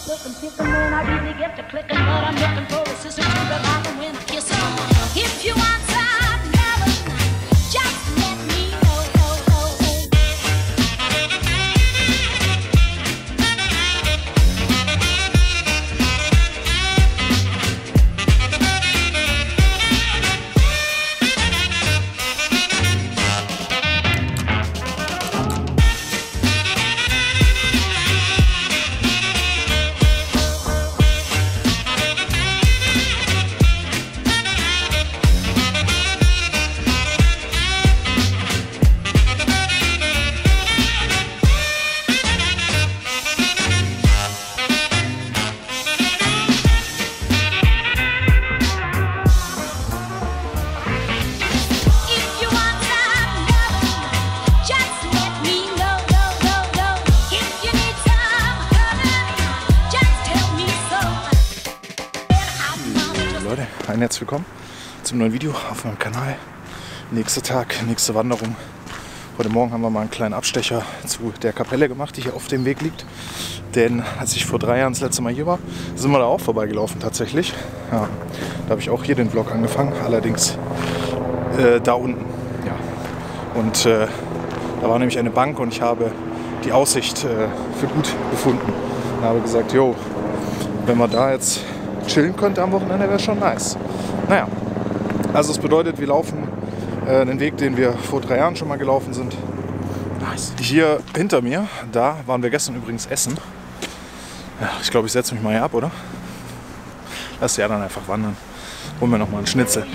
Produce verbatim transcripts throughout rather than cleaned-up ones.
Leute, ein herzlich willkommen zum neuen Video auf meinem Kanal. Nächster Tag, nächste Wanderung. Heute Morgen haben wir mal einen kleinen Abstecher zu der Kapelle gemacht, die hier auf dem Weg liegt. Denn als ich vor drei Jahren das letzte Mal hier war, sind wir da auch vorbeigelaufen tatsächlich. Ja, da habe ich auch hier den Vlog angefangen, allerdings äh, da unten. Ja. Und äh, da war nämlich eine Bank und ich habe die Aussicht äh, für gut befunden. Und habe gesagt, jo, wenn man da jetzt chillen könnte am Wochenende, wäre schon nice. Naja, also es bedeutet, wir laufen äh, den Weg, den wir vor drei Jahren schon mal gelaufen sind. Nice. Hier hinter mir, da waren wir gestern übrigens essen. Ja, ich glaube, ich setze mich mal hier ab, oder? Lass ja dann einfach wandern. Holen wir noch mal einen Schnitzel.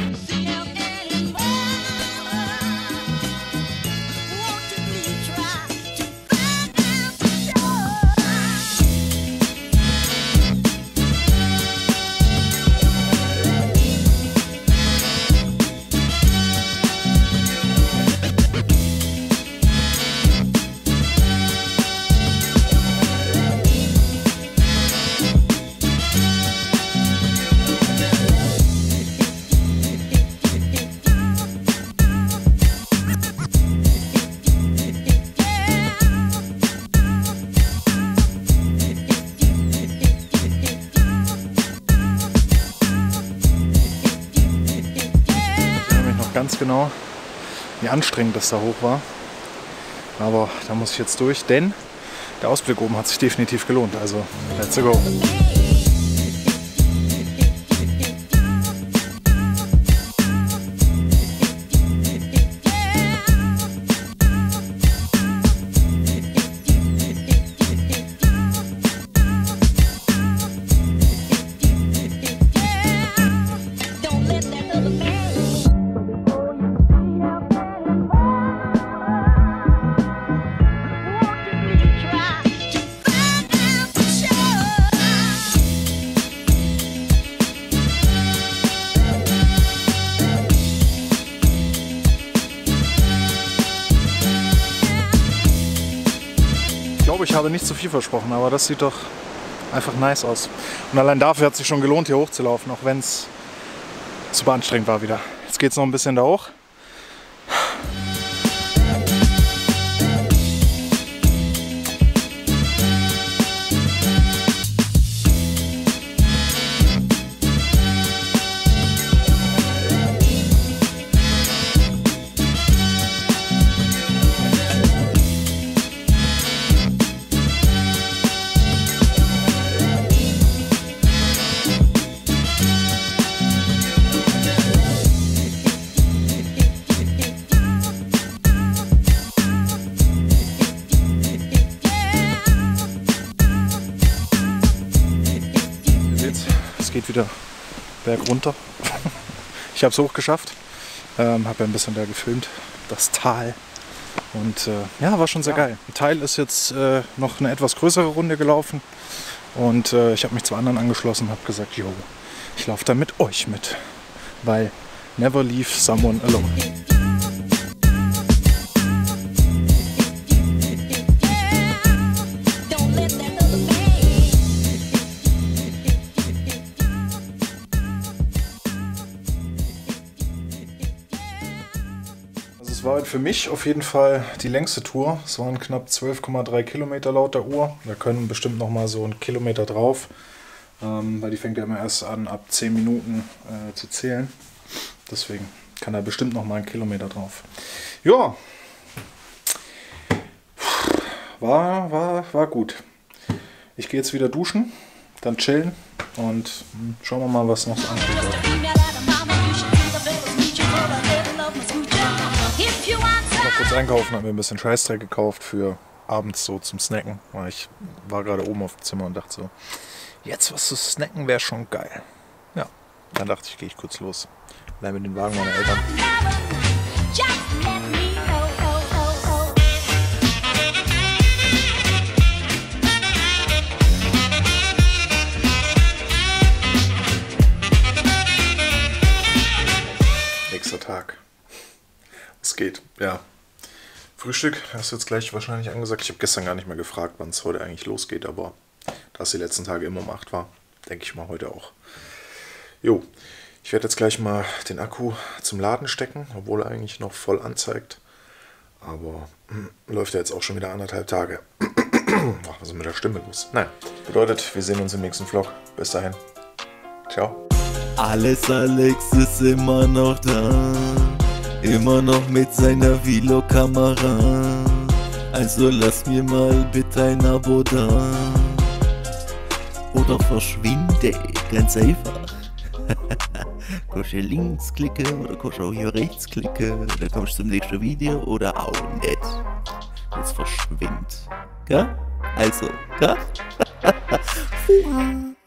Ganz genau, wie anstrengend das da hoch war. Aber da muss ich jetzt durch, denn der Ausblick oben hat sich definitiv gelohnt. Also, let's go! Ich glaube, ich habe nicht zu viel versprochen, aber das sieht doch einfach nice aus. Und allein dafür hat es sich schon gelohnt, hier hochzulaufen, auch wenn es super anstrengend war wieder. Jetzt geht es noch ein bisschen da hoch. Es geht wieder berg runter. Ich habe es hochgeschafft, ähm, habe ja ein bisschen da gefilmt, das Tal. Und äh, ja, war schon sehr ja. geil. Ein Teil ist jetzt äh, noch eine etwas größere Runde gelaufen. Und äh, ich habe mich zu anderen angeschlossen und habe gesagt, yo, ich laufe da mit euch mit. Weil never leave someone alone. Es Das war für mich auf jeden Fall die längste Tour. Es waren knapp zwölf Komma drei Kilometer laut der Uhr. Da können bestimmt noch mal so ein Kilometer drauf, ähm, weil die fängt ja immer erst an, ab zehn Minuten äh, zu zählen. Deswegen kann da bestimmt noch mal ein Kilometer drauf. Ja, war, war, war gut. Ich gehe jetzt wieder duschen, dann chillen und schauen wir mal, was noch so ansteht. Ich war kurz einkaufen, habe mir ein bisschen Scheißdreck gekauft für abends so zum Snacken. Weil ich war gerade oben auf dem Zimmer und dachte so, jetzt was zu snacken wäre schon geil. Ja, dann dachte ich, gehe ich kurz los. Bleib mit den Wagen meiner Eltern. Nächster Tag. Es geht, ja. Frühstück, das ist jetzt gleich wahrscheinlich angesagt. Ich habe gestern gar nicht mehr gefragt, wann es heute eigentlich losgeht, aber da es die letzten Tage immer um acht war, denke ich mal heute auch. Jo, ich werde jetzt gleich mal den Akku zum Laden stecken, obwohl er eigentlich noch voll anzeigt. Aber hm, läuft ja jetzt auch schon wieder anderthalb Tage. Ach, was ist mit der Stimme los? Nein, bedeutet, wir sehen uns im nächsten Vlog. Bis dahin. Ciao. Alles Alex ist immer noch da. Immer noch mit seiner Vlog-Kamera. Also lass mir mal bitte ein Abo da. Oder verschwinde, ganz einfach. Kannst du links klicken oder kannst du auch hier rechts klicken. Dann kommst du zum nächsten Video oder auch nicht. Jetzt verschwind. Gell? Also, gell?